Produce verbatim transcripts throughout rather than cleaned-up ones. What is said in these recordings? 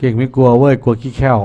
เก่งไม่กลัวเว้ยกลัวขี้แค่ว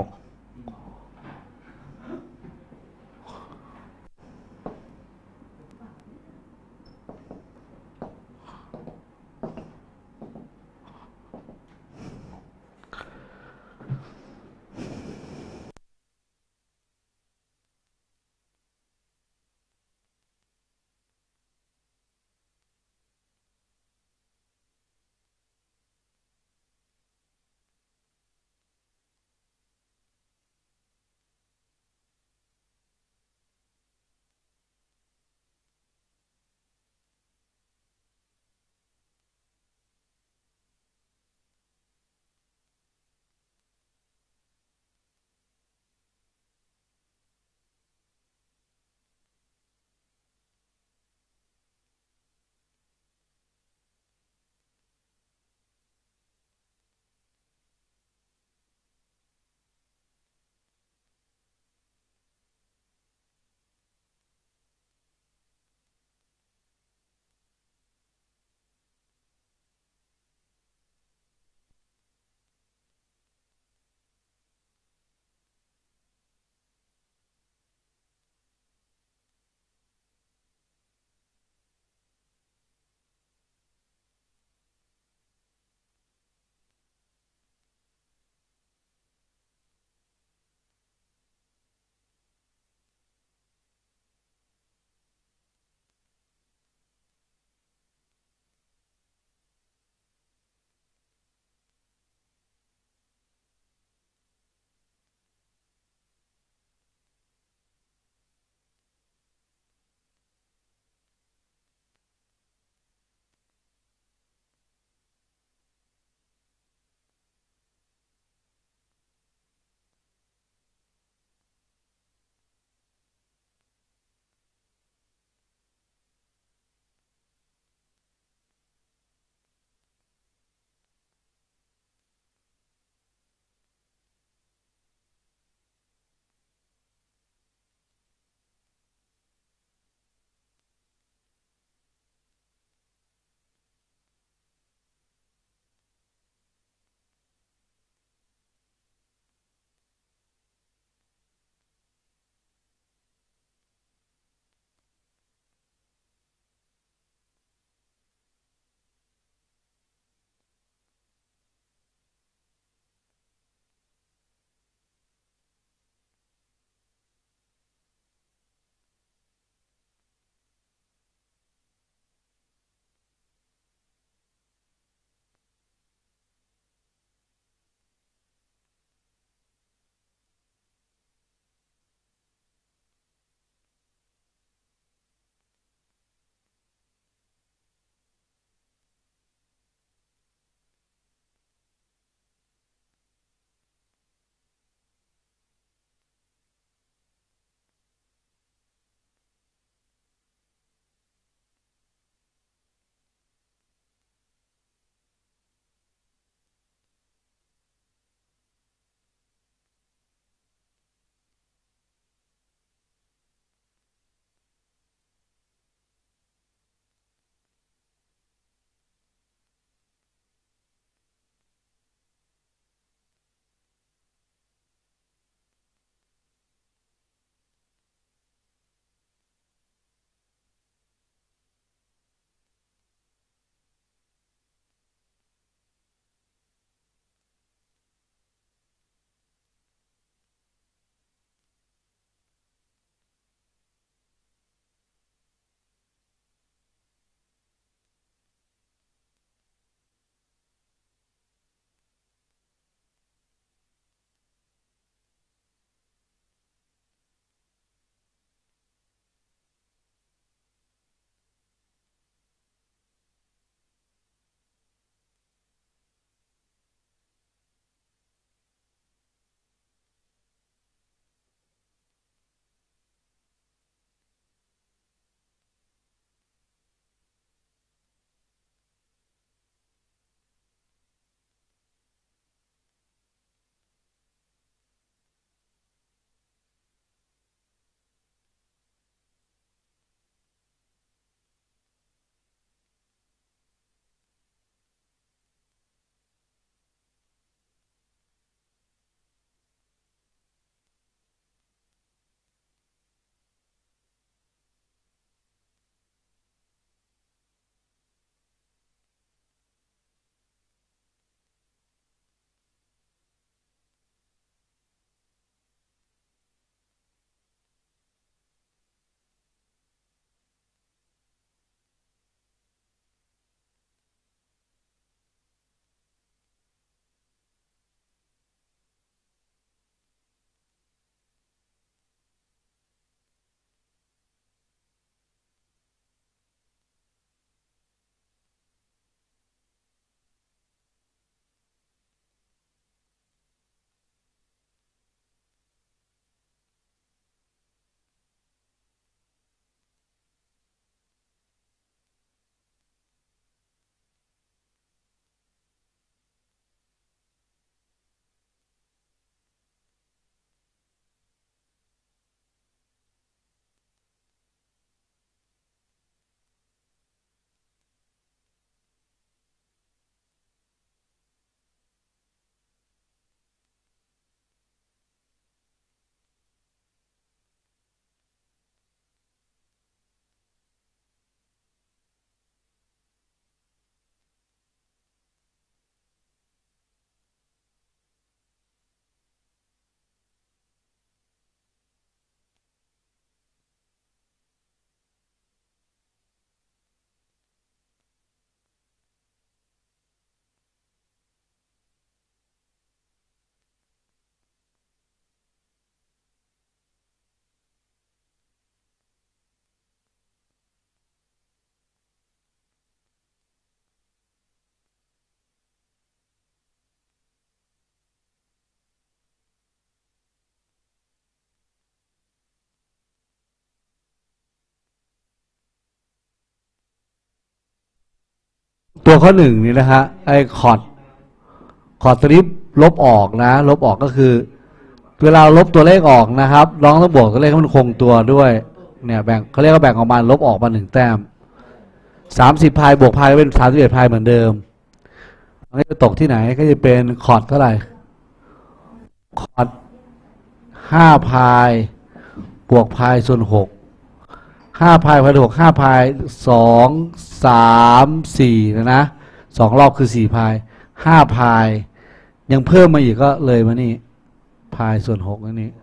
ตัวข้อหนึ่งนี่นะฮะไอ้คอร์ดคอร์ดตัวนี้ลบออกนะลบออกก็คือเวลาลบตัวเลขออกนะครับลองต้องบวกตัวเลขให้มันคงตัวด้วยเนี่ยแบ่งเขาเรียกว่าแบ่งออกมาลบออกมาหนึ่งแต้มสามสิบพายบวกพายเป็นสามสิบเอ็ดพายเหมือนเดิมอันนี้จะตกที่ไหนก็จะเป็นคอร์ดเท่าไหร่คอร์ดห้าพายบวกพายส่วนหกห้าพายพายหกห้าพายสองสามสี่นะนะสองรอบคือสี่พายห้าพายยังเพิ่มมาอีกก็เลยมานี่พายส่วนหกนั่นนี่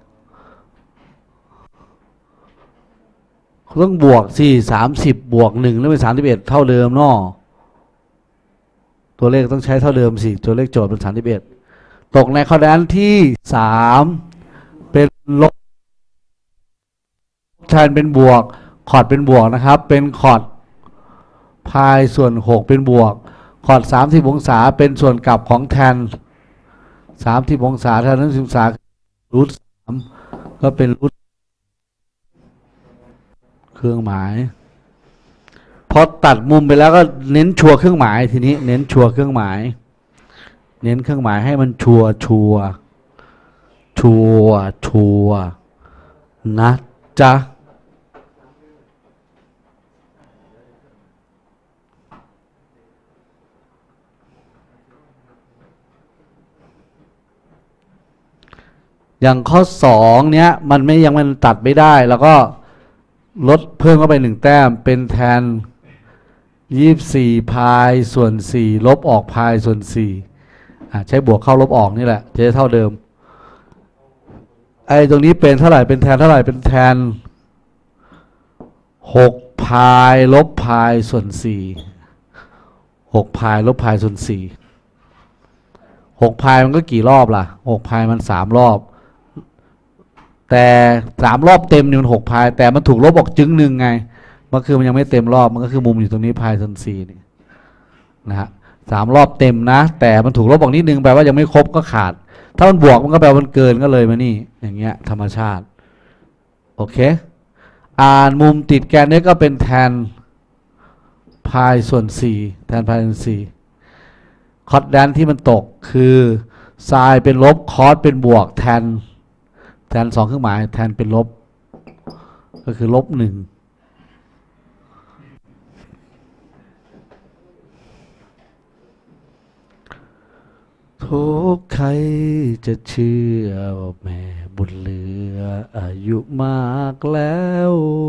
ต้องบวกสี่สามสิบบวกหนึ่งแล้วเป็นสามสิบเอ็ดเท่าเดิมเนาะตัวเลขต้องใช้เท่าเดิมสิตัวเลขโจทย์เป็นสามสิบเอ็ดตกในข้อนั้นที่สามเป็นลบแทนเป็นบวกคอร์ดเป็นบวกนะครับเป็นคอร์ดพายส่วนหกเป็นบวกคอร์ดสามสิบองศาเป็นส่วนกลับของแทนสามสิบองศาแทนนั้นสิบองศารูทสามก็เป็นรูทเครื่องหมายพอตัดมุมไปแล้วก็เน้นชัวร์เครื่องหมายทีนี้เน้นชัวร์เครื่องหมายเน้นเครื่องหมายให้มันชัวร์ชัวร์ชัวร์ชัวร์นะจ๊ะอย่างข้อสองเนี้ยมันไม่ยังมันตัดไม่ได้แล้วก็ลดเพิ่มเข้าไปหนึ่งแต้มเป็นแทนยี่สิบสี่พายส่วนสี่ลบออกพายส่วนสี่ใช้บวกเข้าลบออกนี่แหละจะได้เท่าเดิมไอ้ตรงนี้เป็นเท่าไหร่เป็นแทนเท่าไหร่เป็นแทนหกพายลบพายส่วนสี่หกพายลบพายส่วนสี่หกพายมันก็กี่รอบล่ะหกพายมันสามรอบแต่สามรอบเต็มนี่มันหกพายแต่มันถูกลบออกจึงหนึ่งไงมันคือมันยังไม่เต็มรอบมันก็คือมุมอยู่ตรงนี้พายส่วนสี่นี่นะฮะสามรอบเต็มนะแต่มันถูกลบออกนิดนึงแปลว่ายังไม่ครบก็ขาดถ้ามันบวกมันก็แปลว่ามันเกินก็เลยมานี่อย่างเงี้ยธรรมชาติโอเคอ่านมุมติดแกนนี้ก็เป็นแทนพายส่วนสี่แทนพายส่วนสี่คอสแดนที่มันตกคือไซน์เป็นลบคอสเป็นบวกแทนแทนสองเครื่องหมายแทนเป็นลบก็คือลบหนึ่งทุกใครจะเชื่อว่าแม่บุญเหลืออายุมากแล้ว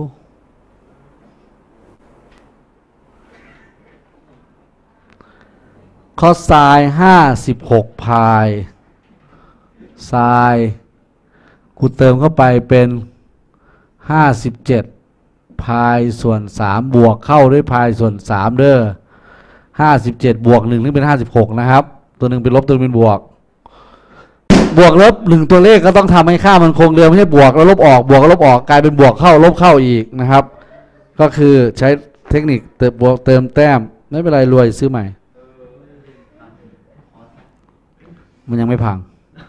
ข้อทรายห้าสิบหกพายทรายกูเติมเข้าไปเป็นห้าสิบเจ็ดพายส่วนสามบวกเข้าด้วยพายส่วนสามเด้อห้าสิบเจ็ดบวกหนึ่งนี่เป็นห้าสิบหกนะครับตัวหนึ่งเป็นลบตัวนึงเป็นบวกบวกลบหนึ่งตัวเลขก็ต้องทำให้ค่ามันคงเดิมไม่ใช่บวกแล้วลบออกบวกแล้วลบออกกลายเป็นบวกเข้าลบเข้าอีกนะครับก็คือใช้เทคนิคเติมบวกเติมแต้มไม่เป็นไรรวยซื้อใหม่มันยังไม่พัง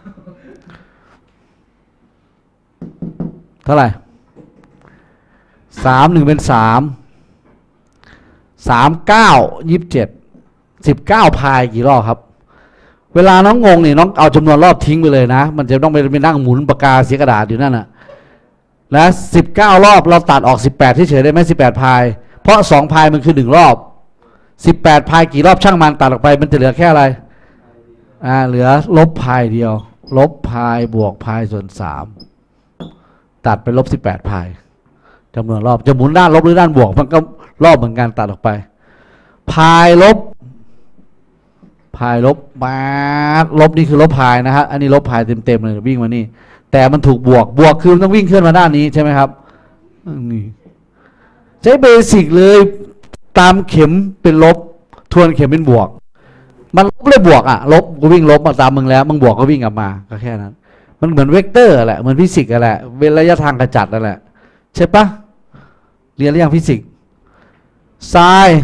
เท่าไหร่สามหนึ่งเป็นสามสามเก้ายี่สิบเจ็ดสิบเก้าพายกี่รอบครับเวลาน้องงงนี่น้องเอาจำนวนรอบทิ้งไปเลยนะมันจะต้องไปไปนั่งหมุนปากกาเสียกระดาษอยู่นั่นน่ะและสิบเก้ารอบเราตัดออกสิบแปดเฉยๆได้ไหมสิบแปดพายเพราะสองพายมันคือหนึ่งรอบสิบแปดพายกี่รอบช่างมันตัดออกไปมันจะเหลือแค่อะไรอ่าเหลือลบพายเดียวลบพายบวกพายส่วนสามตัดไปลบสิบแปดพายจำนวนรอบจะหมุนด้านลบหรือด้านบวกมันก็รอบเหมือนกันตัดออกไปพายลบพายลบมาลบนี่คือลบพายนะฮะอันนี้ลบพายเต็มๆเลยวิ่งมานี่แต่มันถูกบวกบวกคือต้องวิ่งขึ้นมาด้านนี้ใช่ไหมครับนี่ใช้เบสิกเลยตามเข็มเป็นลบทวนเข็มเป็นบวกมันลบเลยบวกอ่ะลบก็วิ่งลบมาตามมึงแล้วมึงบวกก็วิ่งกลับมาก็แค่นั้นมันเหมือนเวกเตอร์แหละเหมือนฟิสิกส์แหละเวลระยะทางกระจัดนั่นแหละใช่ปะเรียนเรื่องฟิสิกส์ไซน์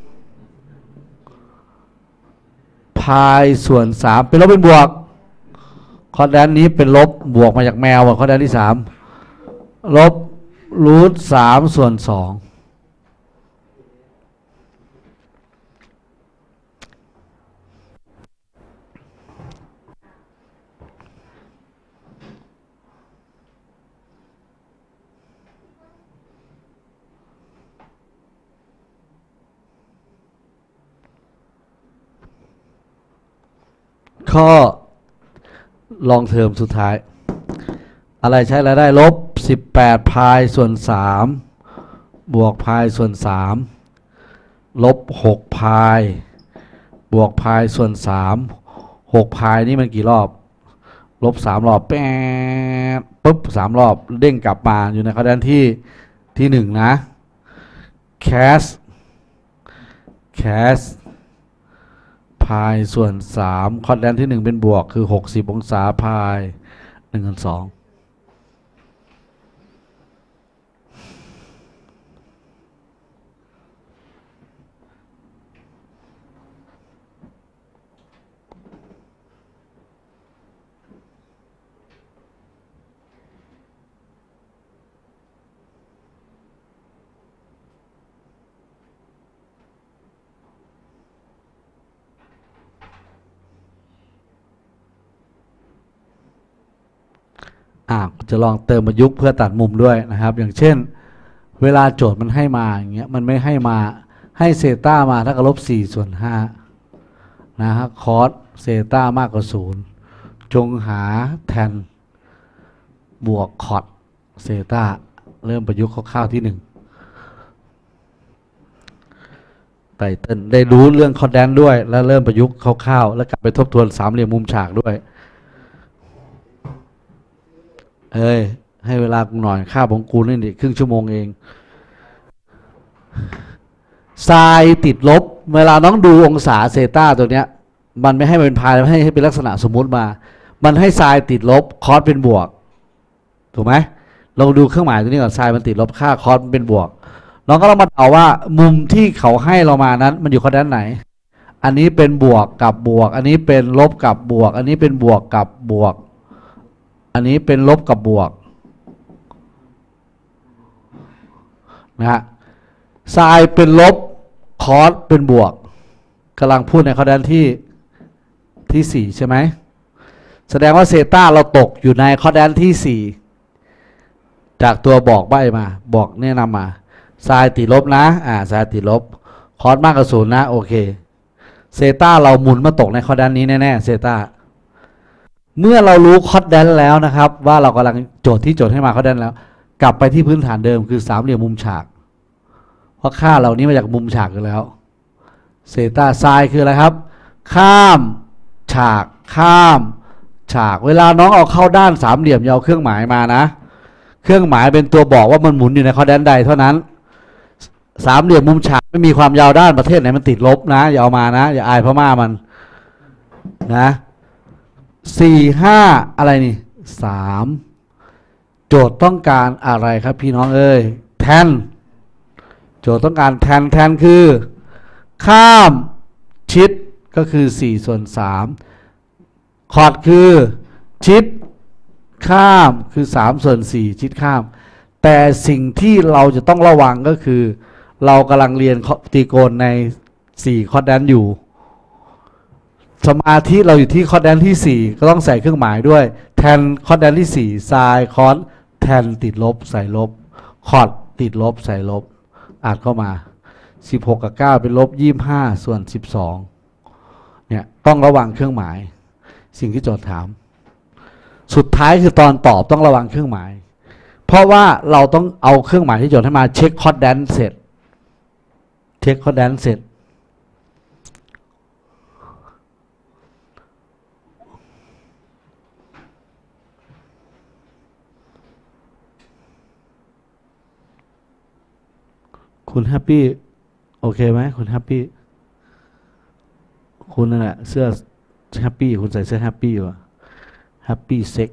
พายส่วนสามเป็นลบเป็นบวกข้อด้านนี้เป็นลบบวกมาจากแมวข้อด้านที่สามลบรูทสามส่วนสองข้อลองเทอมสุดท้ายอะไรใช้รายได้ลบสิบแปดพายส่วนสามบวกพายส่วนสามลบหกพายบวกพายส่วนสามหกพายนี่มันกี่รอบลบสามรอบแป๊บปุ๊บสามรอบเด้งกลับมาอยู่ในข้อด้านที่ที่หนึ่งนะ cash cash พายส่วนสามข้อด้านที่หนึ่งเป็นบวกคือหกสิบองศาพายหนึ่งส่วนสองอ่าจะลองเติมประยุกต์เพื่อตัดมุมด้วยนะครับอย่างเช่นเวลาโจทย์มันให้มาอย่างเงี้ยมันไม่ให้มาให้เซต้ามาถ้ากับลบสี่ส่วนห้านะฮะคอสเซต้ามากกว่าศูนย์จงหาแทนบวกคอสเซต้าเริ่มประยุกต์คร่าวๆที่หนึ่งไตเติ้ลได้รู้เรื่องคอสแดนด้วยแล้วเริ่มประยุกต์คร่าวๆแล้วกลับไปทบทวนสามเหลี่ยมมุมฉากด้วยเอ้ยให้เวลากูหน่อยค่าของกูนี่ดิครึ่งชั่วโมงเองไซน์ติดลบเวลาน้องดูองศาเซต้าตัวเนี้ยมันไม่ให้มันเป็นพายมันให้ให้เป็นลักษณะสมมุติมามันให้ไซน์ติดลบคอสเป็นบวกถูกไหมเราดูเครื่องหมายตัวนี้ก่อนไซน์มันติดลบค่าคอสเป็นบวกน้องก็ต้องมาเอาว่ามุมที่เขาให้เรามานั้นมันอยู่ข้อด้านไหนอันนี้เป็นบวกกับบวกอันนี้เป็นลบกับบวกอันนี้เป็นบวกกับบวกอันนี้เป็นลบกับบวกนะฮะไซน์เป็นลบคอสเป็นบวกกำลังพูดในข้อด้านที่ที่สี่ใช่ไหมแสดงว่าเซต้าเราตกอยู่ในข้อด้านที่สี่จากตัวบอกใบมาบอกแนะนำมาไซน์ติดลบนะอ่าไซน์ติดลบคอสมากกว่าศูนย์นะโอเคเซต้าเราหมุนมาตกในข้อด้านนี้แน่ๆเซต้าเมื่อเรารู้คอสแดนแล้วนะครับว่าเรากำลังโจทย์ที่โจทย์ให้มาคอสแดนแล้วกลับไปที่พื้นฐานเดิมคือสามเหลี่ยมมุมฉากเพราะค่าเหล่านี้มาจากมุมฉากอยู่แล้วเซต้าไซน์คืออะไรครับข้ามฉากข้ามฉากเวลาน้องเอาเข้าด้านสามเหลี่ยมอย่าเอาเครื่องหมายมานะเครื่องหมายเป็นตัวบอกว่ามันหมุนอยู่ในข้อแดนใดเท่านั้นสามเหลี่ยมมุมฉากไม่มีความยาวด้านประเทศไหนมันติดลบนะอย่าเอามานะอย่าอายพม่ามันนะสี่ห้าอะไรนี่สามโจทย์ต้องการอะไรครับพี่น้องเอ้ยแทนโจทย์ต้องการแทนแทนคือข้ามชิดก็คือสี่ส่วนสามคอร์ดคือชิดข้ามคือสามส่วนสี่ชิดข้ามแต่สิ่งที่เราจะต้องระวังก็คือเรากำลังเรียนตรีโกณในสี่คอร์ดแดนอยู่สมาธิเราอยู่ที่คอร์ดแดนที่สี่ก็ต้องใส่เครื่องหมายด้วยแทนคอร์ดแดนที่สี่ไซน์คอร์ดแทนติดลบใส่ลบคอร์ดติดลบใส่ลบอ่านเข้ามาสิบหกกับเก้าเป็นลบยี่สิบห้าส่วนสิบสองเนี่ยต้องระวังเครื่องหมายสิ่งที่โจทย์ถามสุดท้ายคือตอนตอบต้องระวังเครื่องหมายเพราะว่าเราต้องเอาเครื่องหมายที่โจทย์ให้มาเช็คคอร์ดแดนเสร็จเช็คคอร์ดแดนเสร็จคุณแฮปปี้โอเคไหมคุณแฮปปี้คุณนั่นแหละเสื้อแฮปปี้คุณใส่เสื้อแฮปปี้อยู่แฮปปี้เซ็ก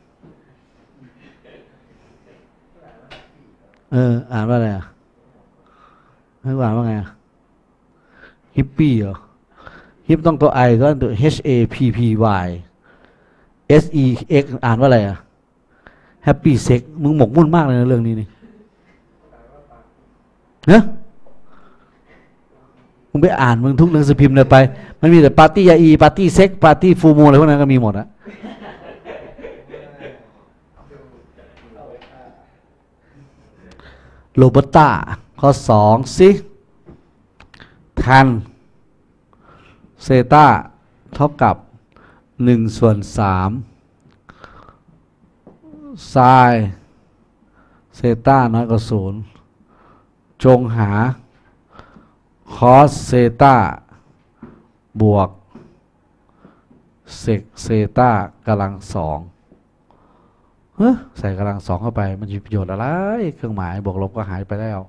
เอออ่านว่าอะไรอ่ะไม่อ่านว่าไงอ่ะฮิปปี้เหรอฮิปต้องตัว I ก็ตัว H A P P Y S E X อ่านว่าอะไรอ่ะแฮปปี้เซ็กมึงหมกมุ่นมากเลยนะเรื่องนี้นี่เนอะมึงไปอ่านมึงทุกหนังสือพิมพ์เลยไปมันมีแต่ปาร์ตี้ยาอีปาร์ตี้เซ็กปาร์ตี้ฟูมูอะไรพวกนั้นก็มีหมดอะโรเบร์ต้าข้อสองสิแทนเซต้าเท่ากับหนึ่งส่วนสามไซน์เซต้าน้อยกว่าศูนย์จงหาคอสเซต้าบวกเซกเซต้ากำลังสองเฮ้ยใส่กำลังสองเข้าไปมันมีประโยชน์อะไรเครื่องหมายบวกลบก็หายไปแล้ว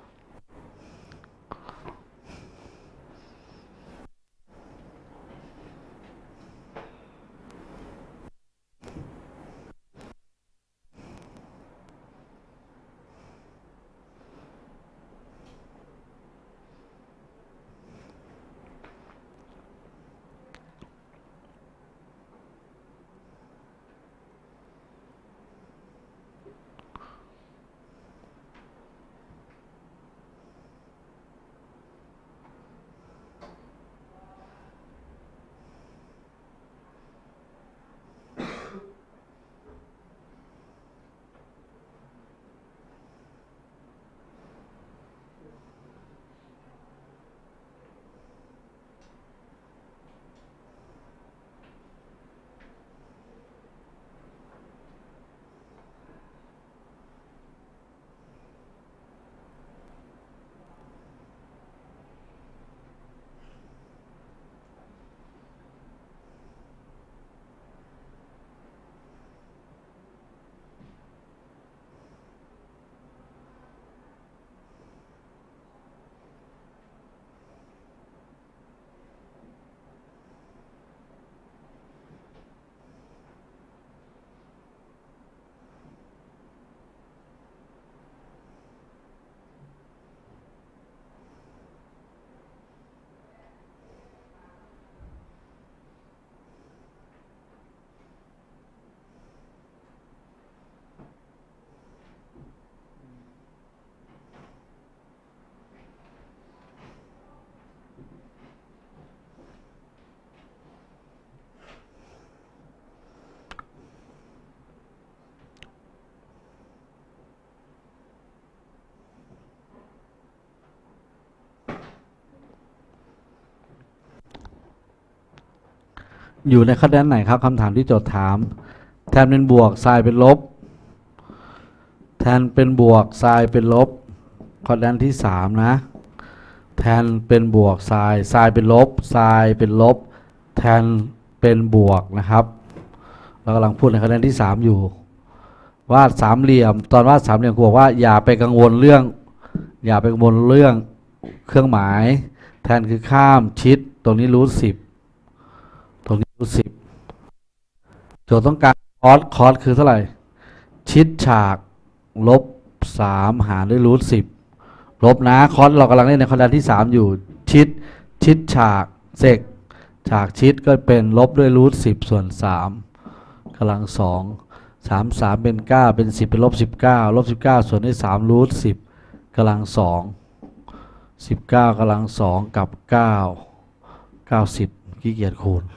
อยู่ในคะแนนไหนครับคำถามที่โจทย์ถามแทนเป็นบวกไซน์เป็นลบแทนเป็นบวกไซน์เป็นลบคะแนนที่สามนะแทนเป็นบวกไซน์ไซน์เป็นลบไซน์เป็นลบแทนเป็นบวกนะครับเรากำลังพูดในคะแนนที่สามอยู่วาดสามเหลี่ยมตอนวาดสามเหลี่ยมครูบอกว่าอย่าไปกังวลเรื่องอย่าไปกังวลเรื่องเครื่องหมายแทนคือข้ามชิดตรงนี้รูทสิบตรงนี้รูทสิบโจทย์ต้องการคอสคอสคือเท่าไหร่ชิดฉากลบสามหารด้วยรูทสิบลบนะคอสเรากำลังเล่นในคะแนนที่สามอยู่ชิดชิดฉากเซกฉากชิดก็เป็นลบด้วยรูทสิบส่วนสามกำลังสองสามสามเป็นเก้าเป็นสิบเป็นลบสิบเก้าลบสิบเก้าส่วนด้วยสามรูทสิบกำลังสองสิบเก้ากำลังสองกับเก้าเก้าสิบขี้เกียจคูณ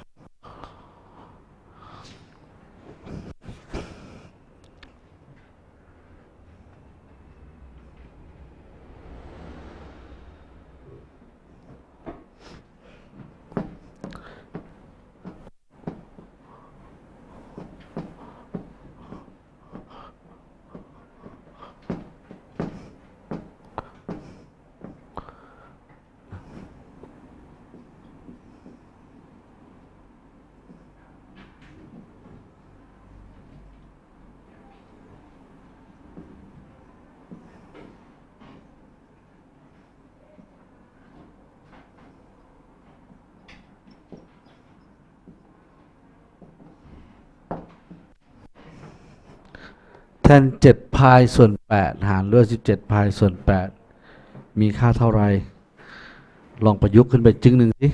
แทนเจ็ดพายส่วนแปดหารด้วยสิบเจ็ดพายส่วนแปดมีค่าเท่าไรลองประยุกต์ขึ้นไปจึงหนึ่งสิ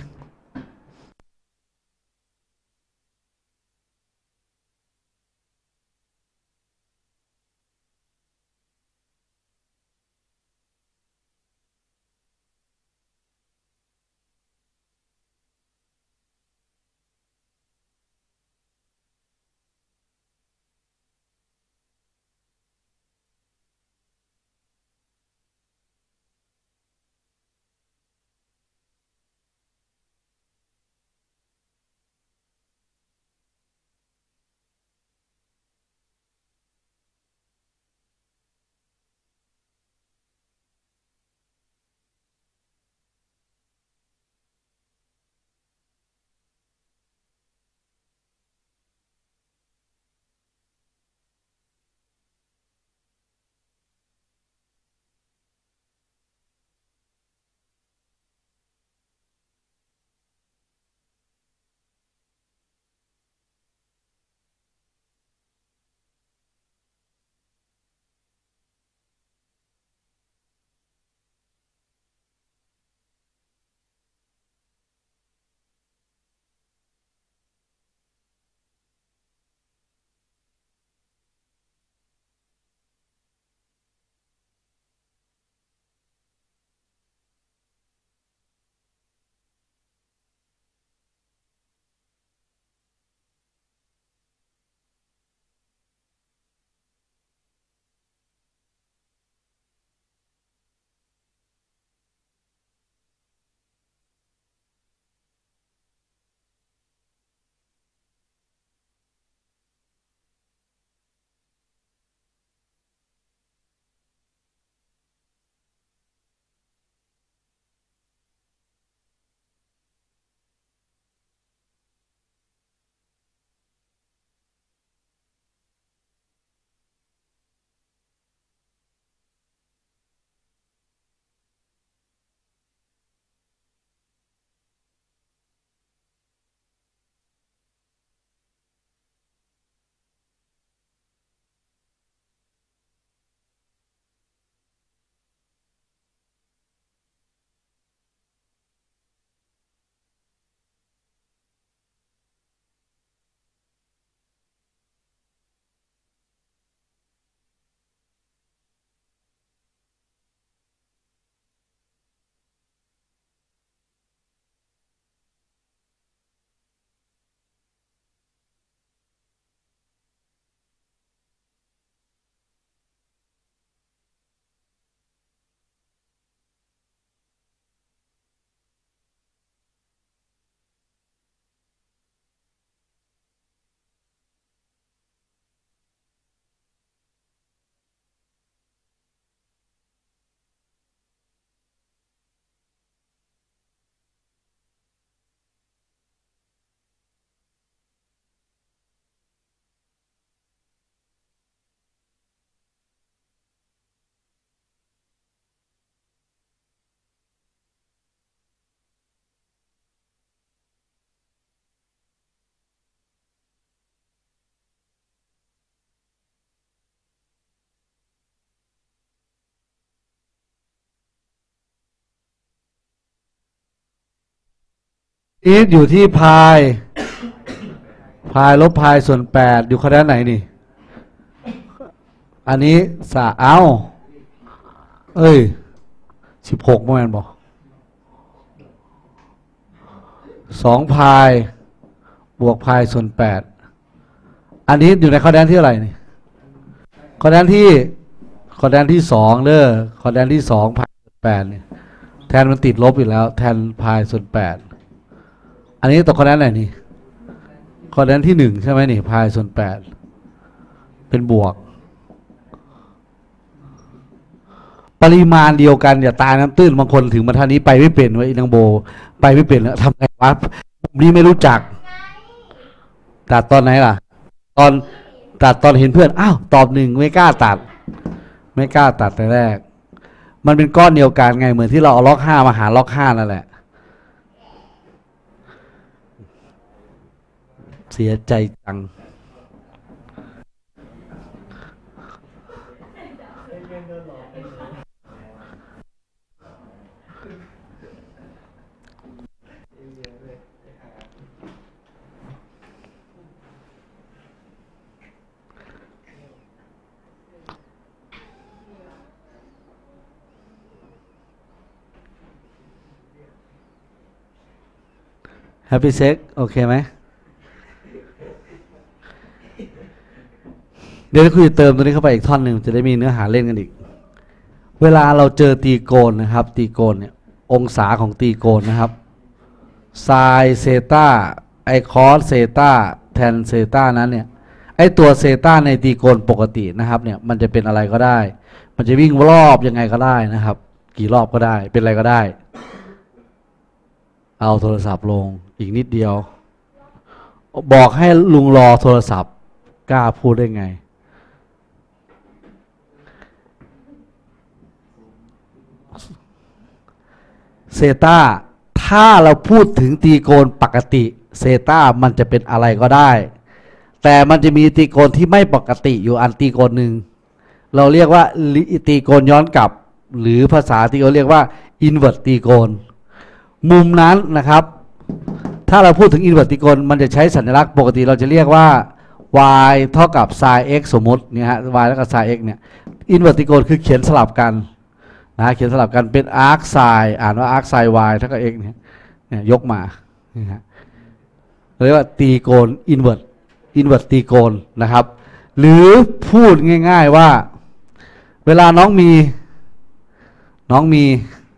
อีทอยู่ที่พายพายลบพายส่วนแปดอยู่คะแนนไหนนี่อันนี้สะเอาเอ้ยสิบหกเมื่อวานบอกสองพายบวกพายส่วนแปดอันนี้อยู่ในคะแนนที่เท่าไหร่นี่คะแนนที่คะแนนที่สองเด้อคะแนนที่สองพายส่วนแปดเนี่ยแทนมันติดลบอยู่แล้วแทนพายส่วนแปดอันนี้ตกคะแนนไหนนี่คะแนนที่หนึ่งใช่ไหมนี่พายส่วนแปดเป็นบวกปริมาณเดียวกันอย่าตายน้ำตื้นบางคนถึงบรรทัดนี้ไปไม่เป็นไว้นางโบไปไม่เป็นแล้วทำไงวะผมนี่ไม่รู้จักตัดตอนไหนล่ะตอนตัดตอนเห็นเพื่อนอ้าวตอบหนึ่งไม่กล้าตัดไม่กล้าตัดแต่แรกมันเป็นก้อนเดียวกันไงเหมือนที่เราเอาล็อกห้ามาหาล็อกห้านั่นแหละเสียใจจังแฮปปี้เซ็กโอเคไหมเดี๋ยวคุยเติมตัวนี้เข้าไปอีกท่อนหนึ่งจะได้มีเนื้อหาเล่นกันอีกเวลาเราเจอตีโกณนะครับตีโกณเนี่ยองศาของตีโกณนะครับไซน์เซตาไอคอสเซตาแทนเซตานั้นเนี่ยไอตัวเซตาในตีโกณปกตินะครับเนี่ยมันจะเป็นอะไรก็ได้มันจะวิ่งรอบยังไงก็ได้นะครับกี่รอบก็ได้เป็นอะไรก็ได้เอาโทรศัพท์ลงอีกนิดเดียวบอกให้ลุงรอโทรศัพท์กล้าพูดได้ไงเซตาถ้าเราพูดถึงตีโกณปกติเซตามันจะเป็นอะไรก็ได้แต่มันจะมีตีโกณที่ไม่ปกติอยู่อันตีโกณหนึ่งเราเรียกว่าตีโกณย้อนกลับหรือภาษาที่เขาเรียกว่าอินเวอร์ตตีโกณมุมนั้นนะครับถ้าเราพูดถึงอินเวอร์ตตีโกณมันจะใช้สัญลักษณ์ปกติเราจะเรียกว่า y เท่ากับ sin x สมมติเนี่ยฮะ y เท่ากับ sin x เนี่ยอินเวอร์ตตีโกณคือเขียนสลับกันนะเขียนสลับกันเป็น arc sin อ่านว่า arc sin y เท่ากับ x เนี่ยเนี่ยยกมานี่ฮะเรียกว่าตีโกณอินเวอร์ตอินเวอร์ตตีโกณนะครับหรือพูดง่ายๆว่าเวลาน้องมีน้องมี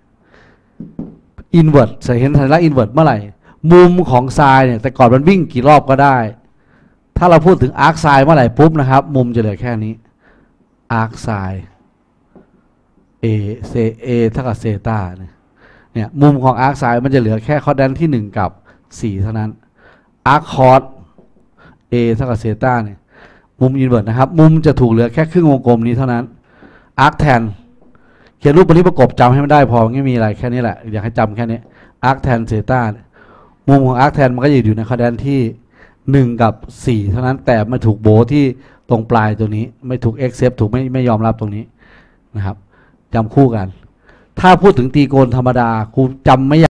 อินเวอร์ตจะเห็นสัญลักษณ์อินเวอร์ตเมื่อไหร่มุมของไซน์เนี่ยแต่ก่อนมันวิ่งกี่รอบก็ได้ถ้าเราพูดถึงอาร์คไซน์เมื่อไหร่ปุ๊บนะครับมุมจะเหลือแค่นี้อาร์คไซน์เอเซเอเท่ากับเซตาเนี่ยเนี่ยมุมของอาร์คไซน์มันจะเหลือแค่คอร์ดแดนที่หนึ่งกับสี่เท่านั้นอาร์คคอร์ดเอเท่ากับเซตาเนี่ยมุมอินเวอร์ตนะครับมุมจะถูกเหลือแค่ครึ่งวงกลมนี้เท่านั้นอาร์คแทนเขียนรูปปริประกบจำให้มันได้พอไม่มีอะไรแค่นี้แหละอยากให้จำแค่นี้อาร์คแทนเซตามุมของอาร์คแทนมันก็อยู่ในคอร์ดแดนที่หนึ่งกับสี่เท่านั้นแต่ไม่ถูกโบที่ตรงปลายตัวนี้ไม่ถูก accept ถูกไม่ไม่ยอมรับตรงนี้นะครับจำคู่กันถ้าพูดถึงตีโกณธรรมดาครูจำไม่